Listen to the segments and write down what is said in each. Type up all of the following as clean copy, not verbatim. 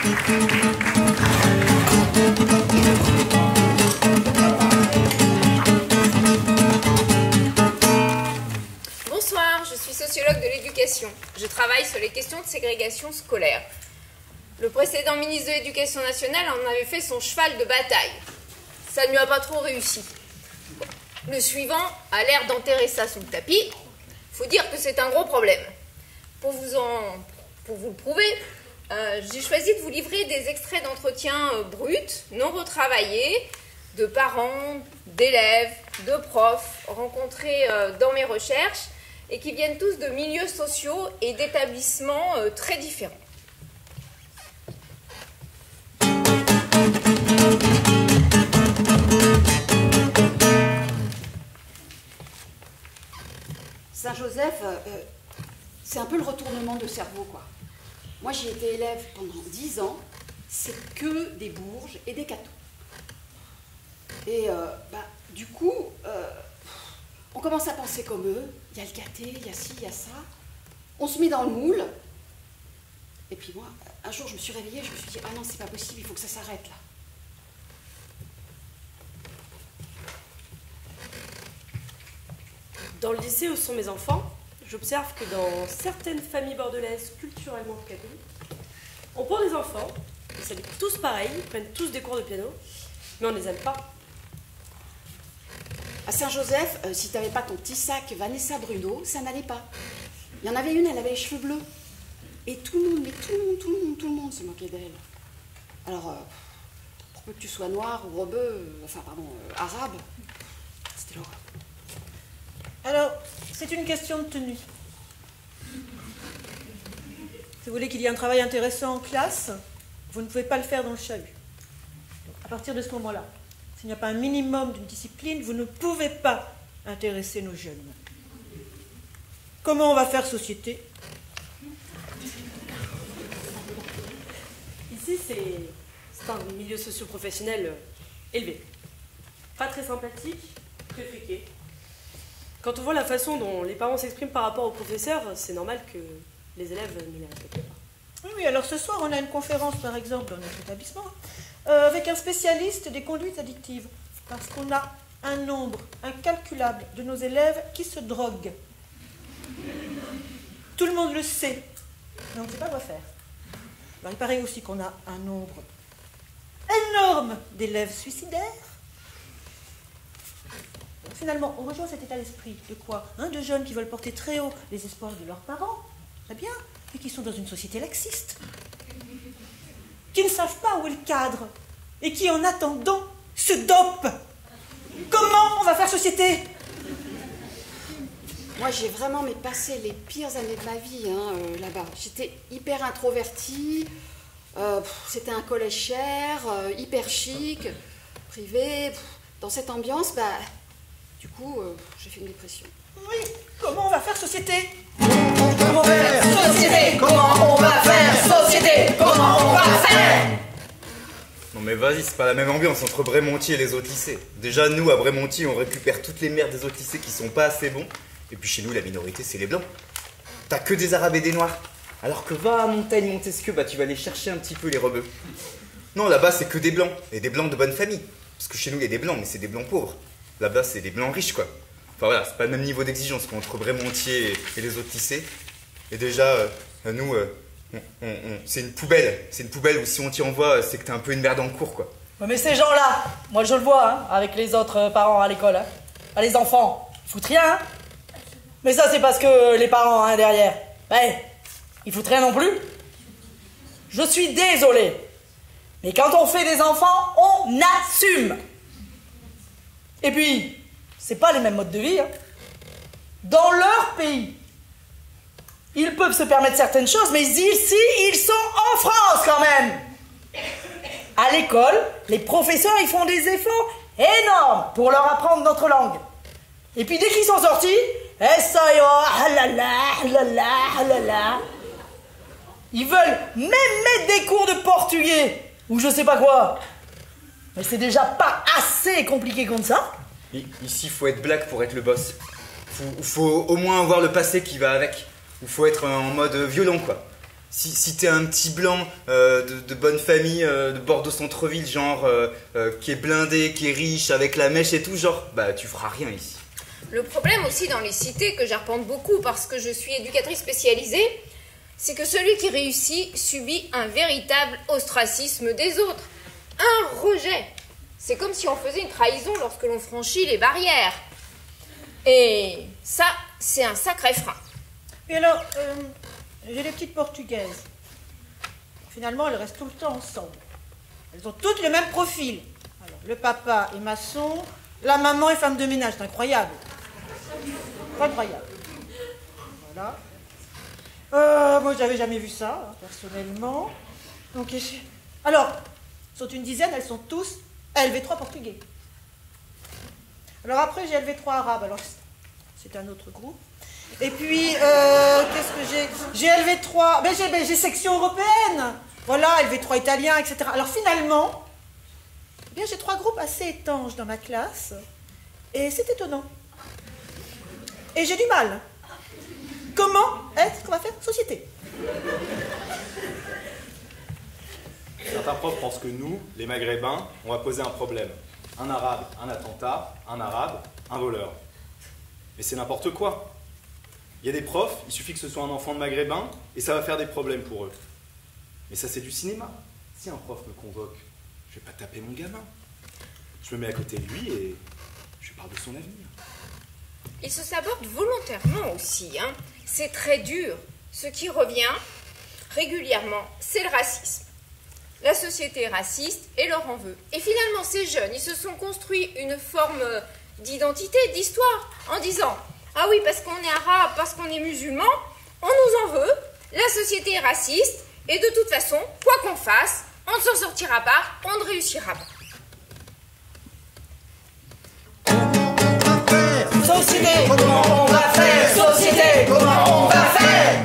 Bonsoir, je suis sociologue de l'éducation. Je travaille sur les questions de ségrégation scolaire. Le précédent ministre de l'Éducation nationale en avait fait son cheval de bataille. Ça ne lui a pas trop réussi. Le suivant a l'air d'enterrer ça sous le tapis. Faut dire que c'est un gros problème. Pour vous le prouver, j'ai choisi de vous livrer des extraits d'entretiens bruts, non retravaillés, de parents, d'élèves, de profs rencontrés dans mes recherches et qui viennent tous de milieux sociaux et d'établissements très différents. Saint-Joseph, c'est un peu le retournement de cerveau, quoi. Moi, j'y étais élève pendant 10 ans, c'est que des bourges et des cathos. Et du coup, on commence à penser comme eux. Il y a le caté, il y a ci, il y a ça. On se met dans le moule. Et puis moi, un jour, je me suis réveillée, je me suis dit, ah non, c'est pas possible, il faut que ça s'arrête là. Dans le lycée où sont mes enfants, j'observe que dans certaines familles bordelaises culturellement catholiques, on prend des enfants, ils s'habillent tous pareil, ils prennent tous des cours de piano, mais on ne les aime pas. À Saint-Joseph, si tu n'avais pas ton petit sac Vanessa Bruno, ça n'allait pas. Il y en avait une, elle avait les cheveux bleus. Et tout le monde, mais tout le monde se moquait d'elle. Alors, pour peu que tu sois noir ou arabe, c'était l'horreur. Alors, c'est une question de tenue. Si vous voulez qu'il y ait un travail intéressant en classe, vous ne pouvez pas le faire dans le chahut. Donc, à partir de ce moment-là, s'il n'y a pas un minimum d'une discipline, vous ne pouvez pas intéresser nos jeunes. Comment on va faire société? Ici, c'est un milieu socio-professionnel élevé. Pas très sympathique, très friqué. Quand on voit la façon dont les parents s'expriment par rapport aux professeurs, c'est normal que les élèves ne les respectent pas. Oui, alors ce soir, on a une conférence, par exemple, dans notre établissement, avec un spécialiste des conduites addictives, parce qu'on a un nombre incalculable de nos élèves qui se droguent. Tout le monde le sait, mais on ne sait pas quoi faire. Alors, il paraît aussi qu'on a un nombre énorme d'élèves suicidaires. Donc, finalement, on rejoint cet état d'esprit de quoi? De jeunes qui veulent porter très haut les espoirs de leurs parents, très bien, et qui sont dans une société laxiste, qui ne savent pas où est le cadre, et qui, en attendant, se dopent. Comment on va faire société? Moi, j'ai vraiment passé les pires années de ma vie là-bas. J'étais hyper introvertie, c'était un collège cher, hyper chic, privé. Dans cette ambiance, du coup, j'ai fait une dépression. Oui, comment on va faire société? Comment faire société? Comment on va faire société? Comment on va faire? Non mais vas-y, c'est pas la même ambiance entre Brémontier et les autres lycées. Déjà, nous, à Brémontier, on récupère toutes les merdes des autres lycées qui sont pas assez bons. Et puis chez nous, la minorité, c'est les blancs. T'as que des arabes et des noirs. Alors que va à Montaigne, Montesquieu, tu vas aller chercher un petit peu les rebeux. Non, là-bas, c'est que des blancs. Et des blancs de bonne famille. Parce que chez nous, il y a des blancs, mais c'est des blancs pauvres. Là-bas, c'est des blancs riches, quoi. Enfin voilà, c'est pas le même niveau d'exigence entre Brémontier et les autres lycées. Et déjà, nous, c'est une poubelle. C'est une poubelle où si on t'y envoie, c'est que t'es un peu une merde en cours, quoi. Ouais, mais ces gens-là, moi je le vois, avec les autres parents à l'école. Les enfants, ils foutent rien, Mais ça, c'est parce que les parents, derrière, ils foutent rien non plus. Je suis désolé. Mais quand on fait des enfants, on assume. Et puis, c'est pas les mêmes modes de vie. Dans leur pays, ils peuvent se permettre certaines choses, mais ici, ils sont en France quand même. À l'école, les professeurs, ils font des efforts énormes pour leur apprendre notre langue. Et puis dès qu'ils sont sortis, ils veulent même mettre des cours de portugais ou je sais pas quoi. Mais c'est déjà pas assez compliqué comme ça. Ici, faut être black pour être le boss. Faut au moins avoir le passé qui va avec. Ou faut être en mode violent, quoi. Si t'es un petit blanc de bonne famille, de Bordeaux centre-ville, genre, qui est blindé, qui est riche, avec la mèche et tout, genre, bah tu feras rien ici. Le problème aussi dans les cités, que j'arpente beaucoup parce que je suis éducatrice spécialisée, c'est que celui qui réussit subit un véritable ostracisme des autres. Un rejet. C'est comme si on faisait une trahison lorsque l'on franchit les barrières. Et ça, c'est un sacré frein. Et alors, j'ai les petites portugaises. Finalement, elles restent tout le temps ensemble. Elles ont toutes le même profil. Alors, le papa est maçon, la maman est femme de ménage. C'est incroyable. Incroyable. Voilà. Moi, j'avais jamais vu ça, hein, personnellement. Donc, alors, sont une dizaine, elles sont tous LV3 portugais. Alors après, j'ai LV3 arabe. Alors, c'est un autre groupe. Et puis, qu'est-ce que j'ai? J'ai LV3, j'ai section européenne. Voilà, LV3 italien, etc. Alors finalement, eh bien, j'ai 3 groupes assez étanches dans ma classe. Et c'est étonnant. Et j'ai du mal. Comment est-ce qu'on va faire société? Certains profs pensent que nous, les Maghrébins, on va poser un problème. Un arabe, un attentat, un arabe, un voleur. Mais c'est n'importe quoi. Il y a des profs, il suffit que ce soit un enfant de maghrébin, et ça va faire des problèmes pour eux. Mais ça, c'est du cinéma. Si un prof me convoque, je vais pas taper mon gamin. Je me mets à côté de lui et je parle de son avenir. Ils se sabordent volontairement aussi, hein. C'est très dur. Ce qui revient régulièrement, c'est le racisme. La société est raciste et leur en veut. Et finalement, ces jeunes, ils se sont construits une forme d'identité, d'histoire, en disant « Ah oui, parce qu'on est arabe, parce qu'on est musulman, on nous en veut, la société est raciste, et de toute façon, quoi qu'on fasse, on ne s'en sortira pas, on ne réussira pas. » Société, comment on va faire? Société, comment on va faire?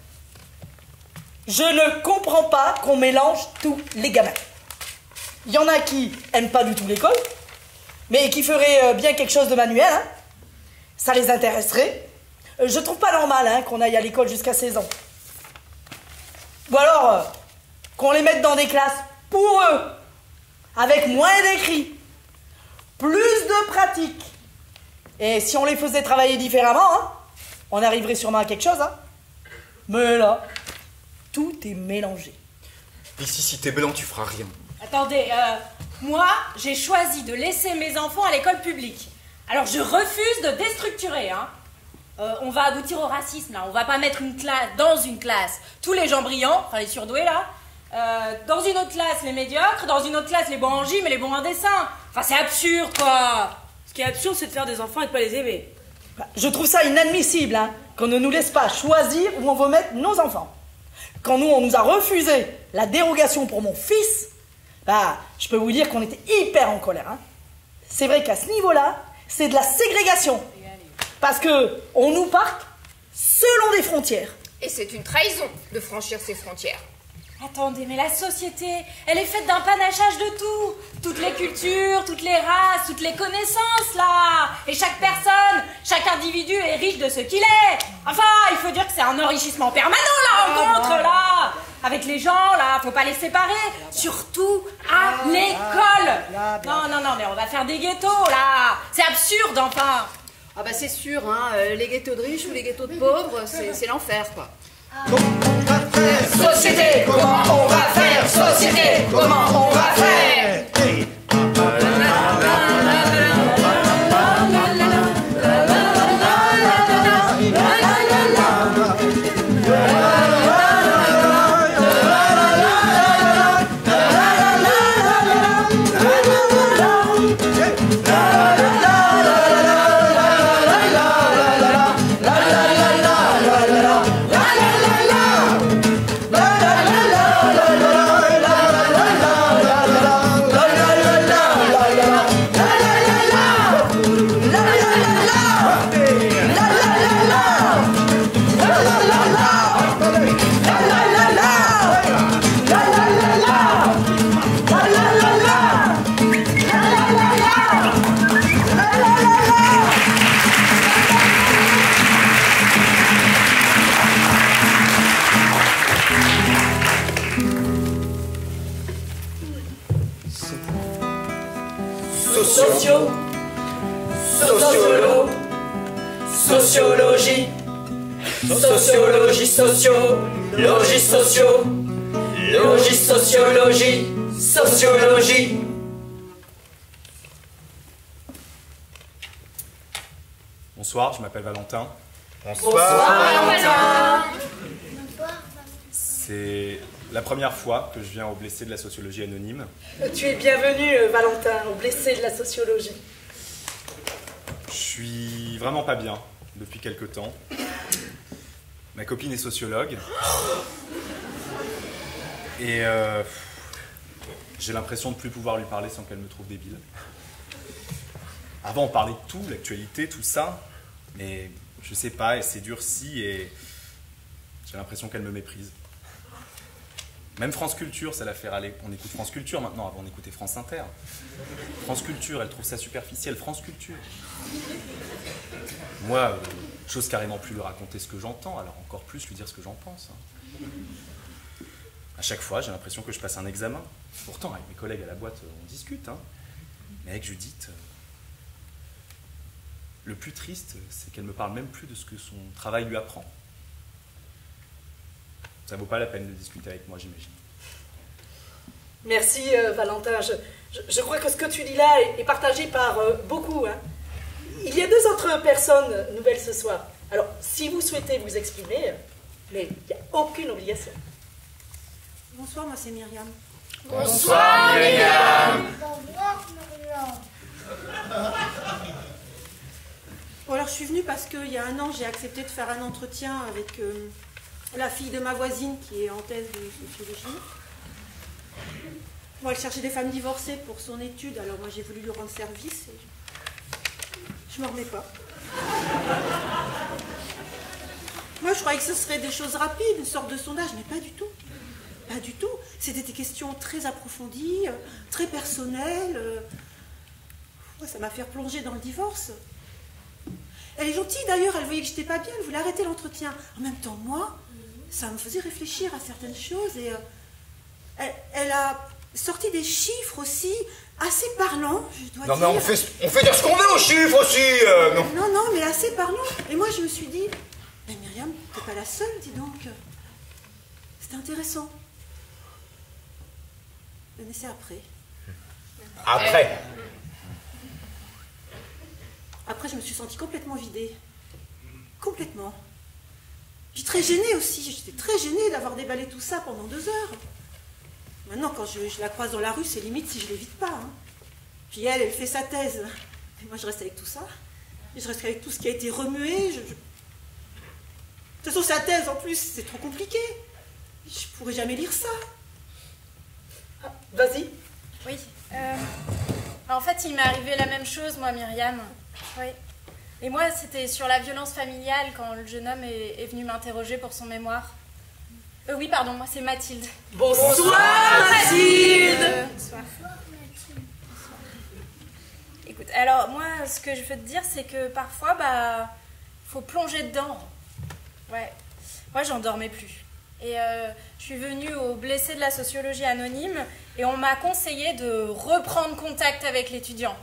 Je ne comprends pas qu'on mélange tous les gamins. Il y en a qui aiment pas du tout l'école, mais qui feraient bien quelque chose de manuel, hein. Ça les intéresserait. Je trouve pas normal, hein, qu'on aille à l'école jusqu'à 16 ans. Ou alors, qu'on les mette dans des classes pour eux, avec moins d'écrits, plus de pratique. Et si on les faisait travailler différemment, hein, on arriverait sûrement à quelque chose, hein. Mais là, tout est mélangé. Ici, si t'es blanc, tu feras rien. Attendez, moi, j'ai choisi de laisser mes enfants à l'école publique. Alors, je refuse de déstructurer, hein. On va aboutir au racisme, là. On va pas mettre une classe dans une classe tous les gens brillants, enfin les surdoués, là. Dans une autre classe, les médiocres. Dans une autre classe, les bons en gym et les bons en dessin. Enfin, c'est absurde, quoi. Ce qui est absurde, c'est de faire des enfants et de pas les aimer. Je trouve ça inadmissible, hein, qu'on ne nous laisse pas choisir où on veut mettre nos enfants. Quand nous, on nous a refusé la dérogation pour mon fils, bah, je peux vous dire qu'on était hyper en colère, hein. C'est vrai qu'à ce niveau-là, c'est de la ségrégation. Parce que on nous parque selon des frontières. Et c'est une trahison de franchir ces frontières. Attendez, mais la société, elle est faite d'un panachage de tout. Toutes les cultures, toutes les races, toutes les connaissances, là. Et chaque personne, chaque individu est riche de ce qu'il est. Enfin, il faut dire que c'est un enrichissement permanent, la rencontre, là. Avec les gens, là, faut pas les séparer. Surtout à l'école. Non, mais on va faire des ghettos, là. C'est absurde, enfin. Ah bah c'est sûr, hein, les ghettos de riches ou les ghettos de pauvres, c'est l'enfer, quoi. Société, comment on va faire? Société, comment on va faire? socio, sociolo, sociologie, sociologie, sociologie, socio, logie, sociologie, sociologie. Bonsoir, je m'appelle Valentin. Bonsoir, Valentin. C'est la première fois que je viens au blessé de la sociologie anonyme. Tu es bienvenu, Valentin, au blessé de la sociologie. Je suis vraiment pas bien depuis quelque temps. Ma copine est sociologue. Et j'ai l'impression de ne plus pouvoir lui parler sans qu'elle me trouve débile. Avant, on parlait de tout, l'actualité, tout ça. Mais je sais pas, elle s'est durcie et j'ai l'impression qu'elle me méprise. Même France Culture, ça la fait râler. On écoute France Culture maintenant, avant on écoutait France Inter. France Culture, elle trouve ça superficiel. France Culture. Moi, j'ose carrément plus lui raconter ce que j'entends, alors encore plus lui dire ce que j'en pense. À chaque fois, j'ai l'impression que je passe un examen. Pourtant, avec mes collègues à la boîte, on discute. Mais avec Judith, le plus triste, c'est qu'elle me parle même plus de ce que son travail lui apprend. Ça vaut pas la peine de discuter avec moi, j'imagine. Merci, Valentin. Je crois que ce que tu dis là est partagé par beaucoup. Il y a 2 autres personnes nouvelles ce soir. Alors, si vous souhaitez vous exprimer, mais il n'y a aucune obligation. Bonsoir, moi c'est Myriam. Bonsoir, Myriam. Bon, alors je suis venue parce qu'il y a 1 an, j'ai accepté de faire un entretien avec la fille de ma voisine qui est en thèse de sociologie. Bon, elle cherchait des femmes divorcées pour son étude, alors moi j'ai voulu lui rendre service et je m'en remets pas. Moi je croyais que ce serait des choses rapides, une sorte de sondage, mais pas du tout. Pas du tout. C'était des questions très approfondies, très personnelles. Ça m'a fait replonger dans le divorce. Elle est gentille d'ailleurs, elle voyait que j'étais pas bien, elle voulait arrêter l'entretien. En même temps, moi, ça me faisait réfléchir à certaines choses et elle a sorti des chiffres aussi assez parlants, je dois dire. Non mais on fait dire ce qu'on veut aux chiffres aussi, non. Non, mais assez parlant. Et moi je me suis dit, mais Myriam, t'es pas la seule, dis donc. C'était intéressant. Mais c'est après. Après, je me suis sentie complètement vidée. Complètement. J'étais très gênée aussi. J'étais très gênée d'avoir déballé tout ça pendant 2 heures. Maintenant, quand je la croise dans la rue, c'est limite si je l'évite pas. Puis elle fait sa thèse. Et moi, je reste avec tout ça. Et je reste avec tout ce qui a été remué. De toute façon, sa thèse, en plus, c'est trop compliqué. Je pourrais jamais lire ça. Ah, vas-y. Oui. En fait, il m'est arrivé la même chose, moi, Myriam. Oui. Et moi, c'était sur la violence familiale quand le jeune homme est venu m'interroger pour son mémoire. Oui, pardon, moi, c'est Mathilde. Bonsoir, Mathilde. Bonsoir. Écoute, alors, moi, ce que je veux te dire, c'est que parfois, faut plonger dedans. Ouais. Moi, j'en dormais plus. Et je suis venue au blessé de la sociologie anonyme et on m'a conseillé de reprendre contact avec l'étudiant.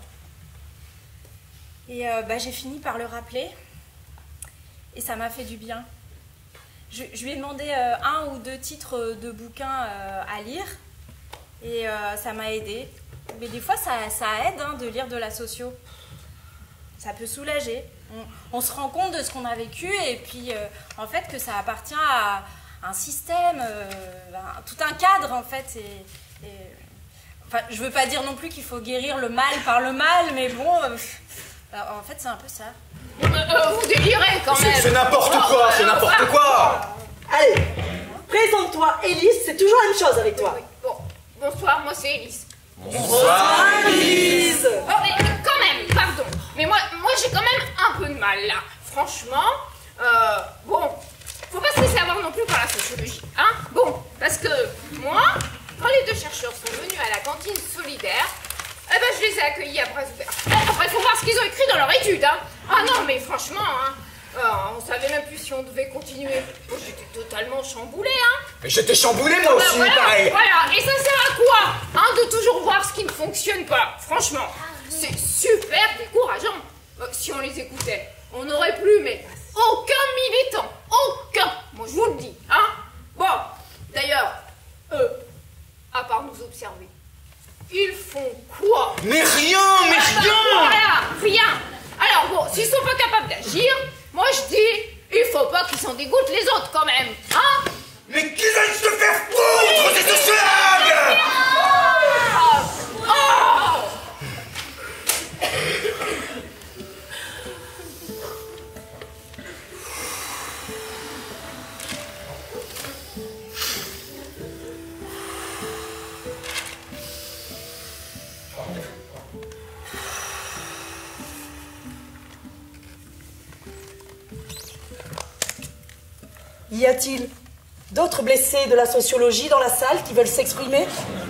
Et j'ai fini par le rappeler et ça m'a fait du bien. Je lui ai demandé 1 ou 2 titres de bouquins à lire et ça m'a aidé. Mais des fois, ça aide de lire de la socio. Ça peut soulager. On se rend compte de ce qu'on a vécu et puis en fait que ça appartient à un système, tout un cadre en fait. Enfin, je veux pas dire non plus qu'il faut guérir le mal par le mal, mais bon, en fait c'est un peu ça. Vous délirez quand même. C'est n'importe quoi, c'est n'importe quoi. Allez, présente-toi, Élise, c'est toujours la même chose avec toi. Bon, bonsoir, moi c'est Élise. Bonsoir, Élise. Oh, mais quand même, pardon. Mais moi j'ai quand même un peu de mal là. Franchement, bon, faut pas se laisser avoir non plus par la sociologie, hein. Bon, parce que moi, quand les 2 chercheurs sont venus à la cantine solidaire, je les ai accueillis à bras ouverts. Après, faut voir ce qu'ils ont écrit dans leur étude, hein. Ah non, mais franchement, on savait même plus si on devait continuer. Moi, j'étais totalement chamboulée, hein. Mais j'étais chamboulé moi aussi, Voilà, pareil. voilà, et ça sert à quoi, de toujours voir ce qui ne fonctionne pas, franchement. c'est super décourageant. Si on les écoutait, on n'aurait plus, mais aucun militant. Aucun. Moi, je vous le dis, hein. Bon, d'ailleurs, eux, à part nous observer, ils font quoi? Mais rien, mais rien. Voilà, rien. Alors bon, s'ils sont pas capables d'agir, moi je dis, il faut pas qu'ils s'en dégoûtent les autres quand même, hein? Mais qu'ils aillent se faire foutre, ces sociologues! Y a-t-il d'autres blessés de la sociologie dans la salle qui veulent s'exprimer?